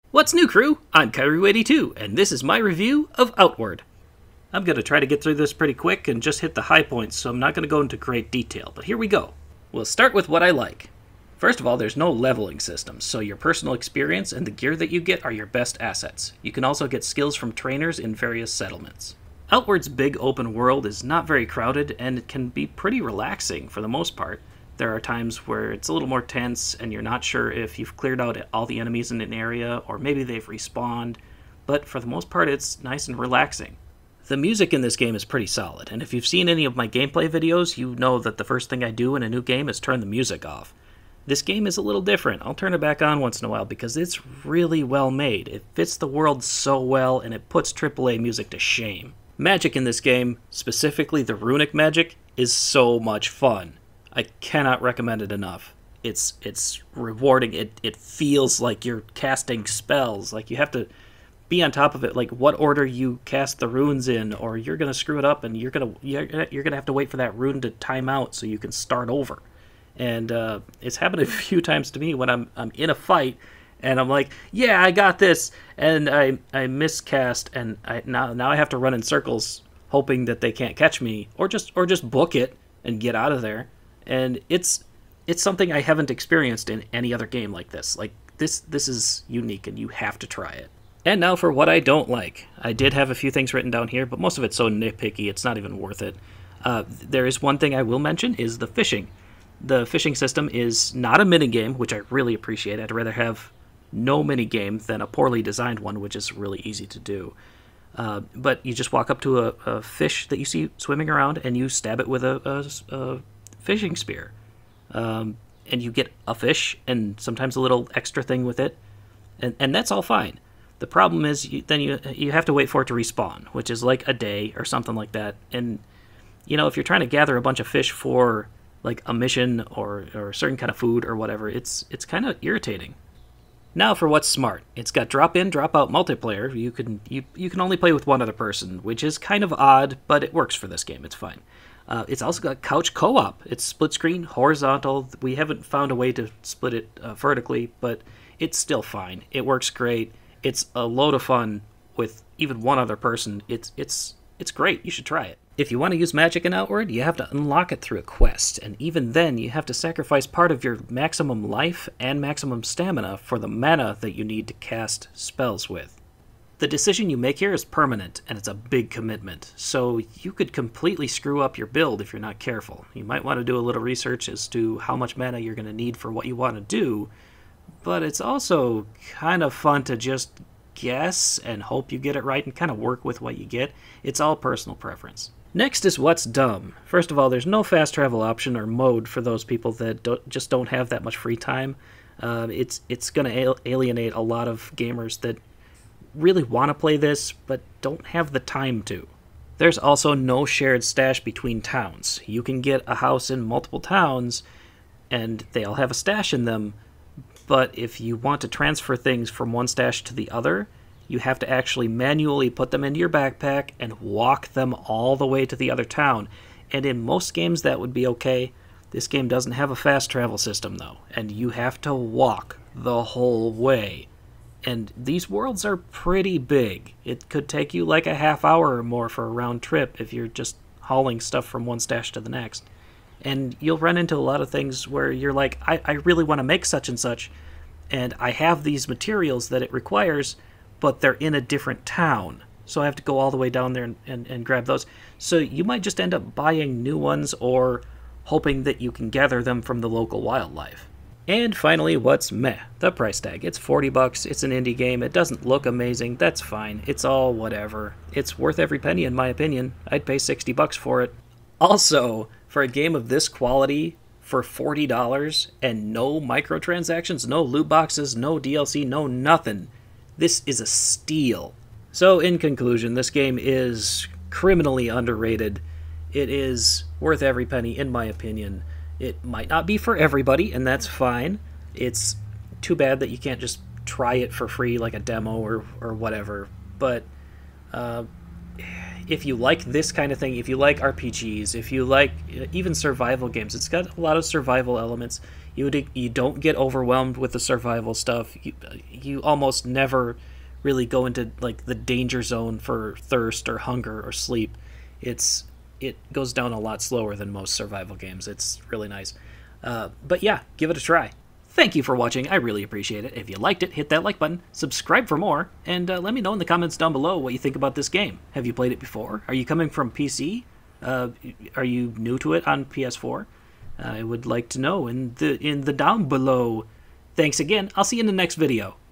What's new, crew? I'm Kyrie82, and this is my review of Outward. I'm going to try to get through this pretty quick and just hit the high points, so I'm not going to go into great detail, but here we go. We'll start with what I like. First of all, there's no leveling system, so your personal experience and the gear that you get are your best assets. You can also get skills from trainers in various settlements. Outward's big open world is not very crowded, and it can be pretty relaxing for the most part. There are times where it's a little more tense and you're not sure if you've cleared out all the enemies in an area or maybe they've respawned, but for the most part it's nice and relaxing. The music in this game is pretty solid, and if you've seen any of my gameplay videos, you know that the first thing I do in a new game is turn the music off. This game is a little different. I'll turn it back on once in a while because it's really well made. It fits the world so well and it puts AAA music to shame. Magic in this game, specifically the runic magic, is so much fun. I cannot recommend it enough. It's rewarding. It feels like you're casting spells. Like you have to be on top of it. Like what order you cast the runes in, or you're gonna screw it up, and you're gonna have to wait for that rune to time out so you can start over. And it's happened a few times to me when I'm in a fight and I'm like, yeah, I got this, and I miscast, and now I have to run in circles hoping that they can't catch me, or just book it and get out of there. And it's something I haven't experienced in any other game like this. Like, this is unique, and you have to try it. And now for what I don't like. I did have a few things written down here, but most of it's so nitpicky, it's not even worth it. There is one thing I will mention, is the fishing. The fishing system is not a minigame, which I really appreciate. I'd rather have no minigame than a poorly designed one, which is really easy to do. But you just walk up to a fish that you see swimming around, and you stab it with a fishing spear, and you get a fish and sometimes a little extra thing with it, and that's all fine. The problem is you have to wait for it to respawn, which is like a day or something like that. And if you're trying to gather a bunch of fish for like a mission or a certain kind of food or whatever, it's kind of irritating. Now for what's smart. It's got drop in, drop out multiplayer. You can only play with one other person, which is kind of odd, but it works for this game. It's fine. It's also got couch co-op. It's split screen, horizontal. We haven't found a way to split it vertically, but it's still fine. It works great. It's a load of fun with even one other person. It's great. You should try it. If you want to use magic in Outward, you have to unlock it through a quest, and even then you have to sacrifice part of your maximum life and maximum stamina for the mana that you need to cast spells with. The decision you make here is permanent, and it's a big commitment, so you could completely screw up your build if you're not careful. You might want to do a little research as to how much mana you're going to need for what you want to do, but it's also kind of fun to just guess and hope you get it right and kind of work with what you get. It's all personal preference. Next is what's dumb. First of all, there's no fast travel option or mode for those people that just don't have that much free time. It's going to alienate a lot of gamers that really want to play this but don't have the time to. There's also no shared stash between towns. You can get a house in multiple towns and they all have a stash in them, but if you want to transfer things from one stash to the other, you have to actually manually put them into your backpack and walk them all the way to the other town. And in most games that would be okay. This game doesn't have a fast travel system though, and you have to walk the whole way. And these worlds are pretty big. It could take you like a half hour or more for a round trip if you're just hauling stuff from one stash to the next. And you'll run into a lot of things where you're like, I really want to make such and such, and I have these materials that it requires, but they're in a different town. So I have to go all the way down there and grab those. So you might just end up buying new ones or hoping that you can gather them from the local wildlife. And finally, what's meh? The price tag. It's $40, it's an indie game, it doesn't look amazing, that's fine, it's all whatever. It's worth every penny in my opinion. I'd pay $60 for it. Also, for a game of this quality, for $40 and no microtransactions, no loot boxes, no DLC, no nothing, this is a steal. So in conclusion, this game is criminally underrated. It is worth every penny in my opinion. It might not be for everybody, and that's fine. It's too bad that you can't just try it for free like a demo or whatever. But if you like this kind of thing, if you like RPGs, if you like even survival games, it's got a lot of survival elements. You don't get overwhelmed with the survival stuff. You almost never really go into like the danger zone for thirst or hunger or sleep. It goes down a lot slower than most survival games. It's really nice. But yeah, give it a try. Thank you for watching. I really appreciate it. If you liked it, hit that like button, subscribe for more, and let me know in the comments down below what you think about this game. Have you played it before? Are you coming from PC? Are you new to it on PS4? I would like to know in the down below. Thanks again. I'll see you in the next video.